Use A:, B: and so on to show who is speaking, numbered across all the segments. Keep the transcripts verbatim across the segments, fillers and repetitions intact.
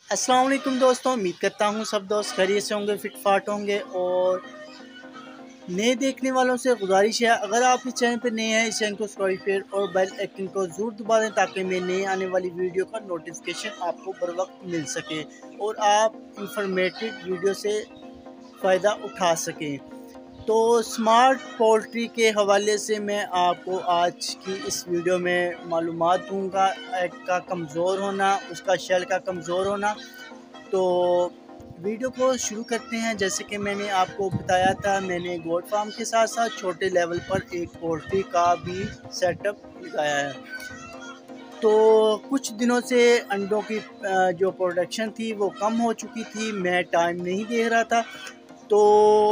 A: अस्सलाम वालेकुम दोस्तों, उम्मीद करता हूँ सब दोस्त खैरियत से होंगे, फिट फाट होंगे। और नए देखने वालों से गुजारिश है, अगर आप इस चैनल पर नए हैं इस चैनल को सब्सक्राइब शेयर और बेल आइकन को ज़रूर दबा दें ताकि मैं नए आने वाली वीडियो का नोटिफिकेशन आपको बर वक्त मिल सके और आप इंफॉर्मेटिव वीडियो से फ़ायदा उठा सकें। तो स्मार्ट पोल्ट्री के हवाले से मैं आपको आज की इस वीडियो में मालूमात दूंगा। एग का कमज़ोर होना, उसका शेल का कमज़ोर होना। तो वीडियो को शुरू करते हैं। जैसे कि मैंने आपको बताया था, मैंने गोट फार्म के साथ साथ छोटे लेवल पर एक पोल्ट्री का भी सेटअप लगाया है। तो कुछ दिनों से अंडों की जो प्रोडक्शन थी वो कम हो चुकी थी, मैं टाइम नहीं दे रहा था। तो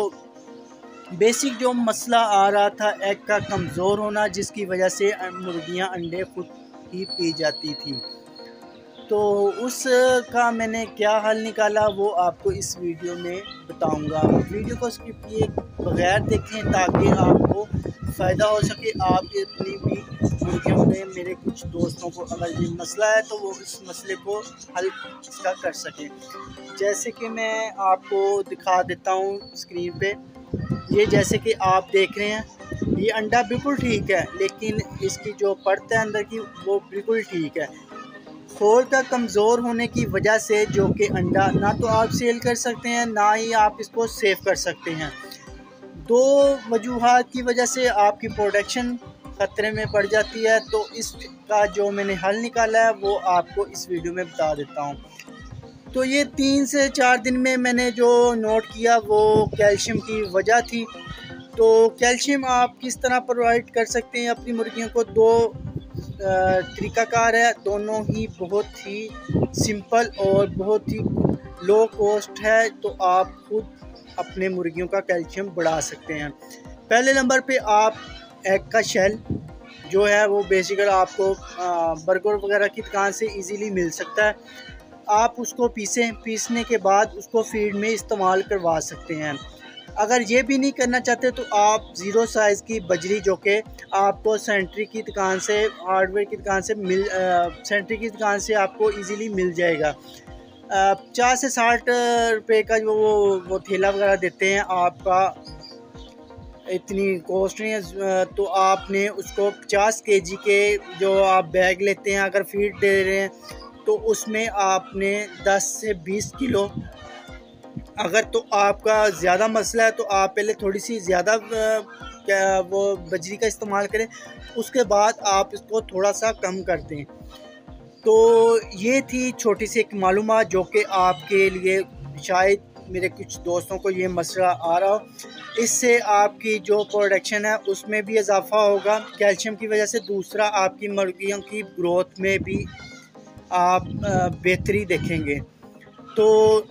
A: बेसिक जो मसला आ रहा था एग का कमज़ोर होना, जिसकी वजह से मुर्गियां अंडे खुद ही पी जाती थी। तो उसका मैंने क्या हल निकाला वो आपको इस वीडियो में बताऊंगा। वीडियो को स्किप किए बगैर देखें ताकि आपको फ़ायदा हो सके। आप अपनी भी मुर्गियों में, मेरे कुछ दोस्तों को अगर ये मसला है तो वो इस मसले को हल इसका कर सकें। जैसे कि मैं आपको दिखा देता हूँ स्क्रीन पे, ये जैसे कि आप देख रहे हैं, ये अंडा बिल्कुल ठीक है, लेकिन इसकी जो परत है अंदर की वो बिल्कुल ठीक है। खोल का कमज़ोर होने की वजह से जो कि अंडा ना तो आप सेल कर सकते हैं, ना ही आप इसको सेव कर सकते हैं। दो वजूहात की वजह से आपकी प्रोडक्शन ख़तरे में पड़ जाती है। तो इसका जो मैंने हल निकाला है वो आपको इस वीडियो में बता देता हूँ। तो ये तीन से चार दिन में मैंने जो नोट किया वो कैल्शियम की वजह थी। तो कैल्शियम आप किस तरह प्रोवाइड कर सकते हैं अपनी मुर्गियों को, दो तरीक़ाकार है। दोनों ही बहुत ही सिंपल और बहुत ही लो कॉस्ट है। तो आप खुद अपने मुर्गियों का कैल्शियम बढ़ा सकते हैं। पहले नंबर पे आप एग का शेल जो है वो बेसिकली आपको बर्गर वगैरह की दुकान से इजीली मिल सकता है। आप उसको पीसें, पीसने के बाद उसको फीड में इस्तेमाल करवा सकते हैं। अगर ये भी नहीं करना चाहते तो आप ज़ीरो साइज़ की बजरी जो कि आपको सेंट्री की दुकान से, हार्डवेयर की दुकान से मिल सेंट्री की दुकान से आपको इजीली मिल जाएगा। पचास से साठ रुपए का जो वो वो थैला वगैरह देते हैं, आपका इतनी कॉस्ट नहीं है। तो आपने उसको पचास केजी के जो आप बैग लेते हैं, अगर फीड दे रहे हैं तो उसमें आपने दस से बीस किलो, अगर तो आपका ज़्यादा मसला है तो आप पहले थोड़ी सी ज़्यादा क्या वो बजरी का इस्तेमाल करें, उसके बाद आप इसको थोड़ा सा कम कर दें। तो ये थी छोटी सी एक मालूमात जो कि आपके लिए, शायद मेरे कुछ दोस्तों को ये मसला आ रहा हो। इससे आपकी जो प्रोडक्शन है उसमें भी इजाफा होगा कैल्शियम की वजह से। दूसरा, आपकी मुर्गियों की ग्रोथ में भी आप बेहतरी देखेंगे। तो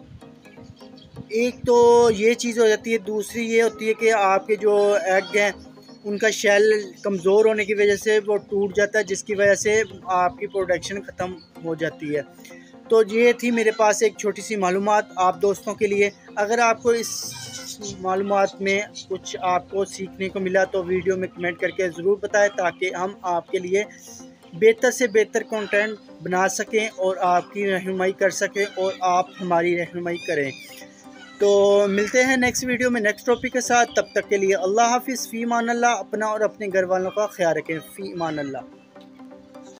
A: एक तो ये चीज़ हो जाती है, दूसरी ये होती है कि आपके जो एग हैं उनका शेल कमज़ोर होने की वजह से वो टूट जाता है, जिसकी वजह से आपकी प्रोडक्शन ख़त्म हो जाती है। तो ये थी मेरे पास एक छोटी सी मालूमात आप दोस्तों के लिए। अगर आपको इस मालूमात में कुछ आपको सीखने को मिला तो वीडियो में कमेंट करके ज़रूर बताएं ताकि हम आपके लिए बेहतर से बेहतर कंटेंट बना सकें और आपकी रहनुमाई कर सकें और आप हमारी रहनुमाई करें। तो मिलते हैं नेक्स्ट वीडियो में नेक्स्ट टॉपिक के साथ। तब तक के लिए अल्लाह हाफिज़, फ़ी मान अल्लाह। अपना और अपने घर वालों का ख्याल रखें। फ़ी मान अल्लाह।